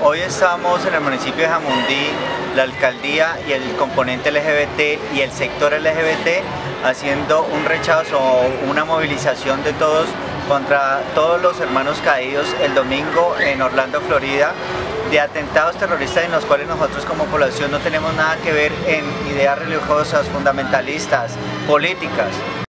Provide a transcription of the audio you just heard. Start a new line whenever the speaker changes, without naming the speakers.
Hoy estamos en el municipio de Jamundí, la alcaldía y el componente LGBT y el sector LGBT haciendo un rechazo o una movilización de todos contra todos los hermanos caídos el domingo en Orlando, Florida, de atentados terroristas en los cuales nosotros como población no tenemos nada que ver en ideas religiosas, fundamentalistas, políticas.